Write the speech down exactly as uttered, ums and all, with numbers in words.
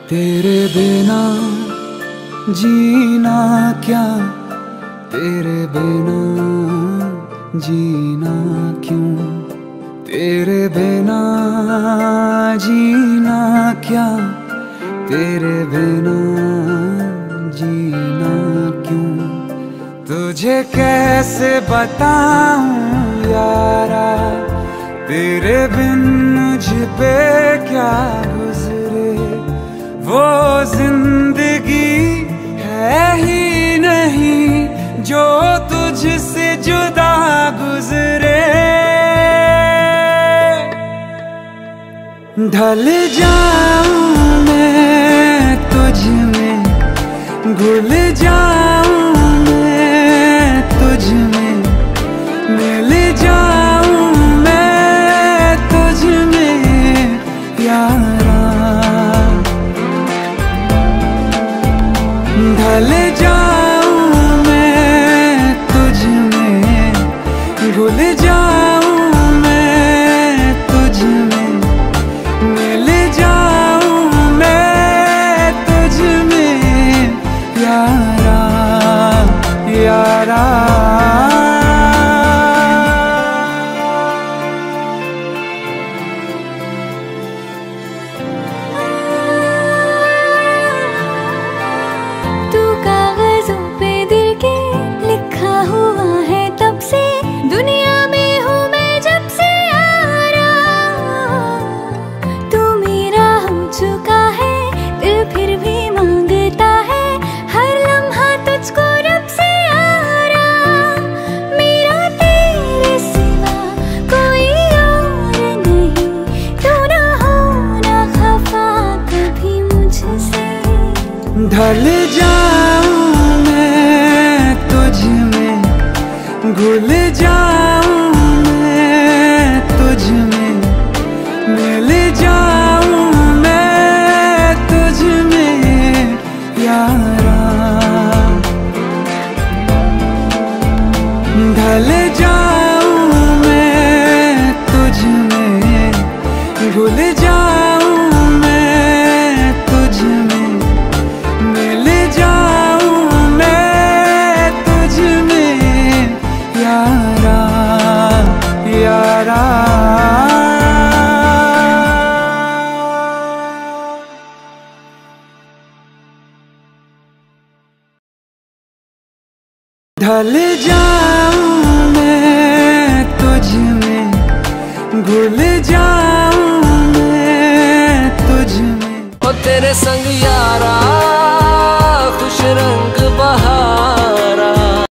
तेरे बिना जीना क्या, तेरे बिना जीना क्यों, तेरे बिना जीना क्या, तेरे बिना जीना क्यों। तुझे कैसे बताऊं यारा, तेरे बिन मुझ पे क्या गुजरे। वो जिंदगी है ही नहीं जो तुझसे जुदा गुजरे। ढल जाऊं मैं तुझ में, घुल जाऊं मैं तुझ में, मिल जाऊं मैं तुझ में यारा। ढल जाऊं मैं तुझ में, घुल जाऊं मैं तुझ में, मिल जाऊं मैं तुझ में यारा यारा। तू कागजों पे दिल के लिखा हुआ है तब से, दुनिया में हूँ मैं जब से यारा। तू मेरा हो चुका है, दिल फिर भी मांगता है हर लम्हा तुझको रब से यारा। मेरा तेरे सिवा कोई और नहीं, तू ना हो ना खफा कभी मुझसे। ढल जाऊं मैं तुझ में, घुल जाऊं मैं तुझ में, मिल जाऊं मैं तुझ में यारा। ढल जाऊं मैं तुझ में, घुल जाऊं मैं तुझ में, मिल जाऊं मैं तुझ में यारा यारा। ढल जाऊं मैं तुझ में, घुल जाऊं मैं तुझ में। ओ तेरे संग यारा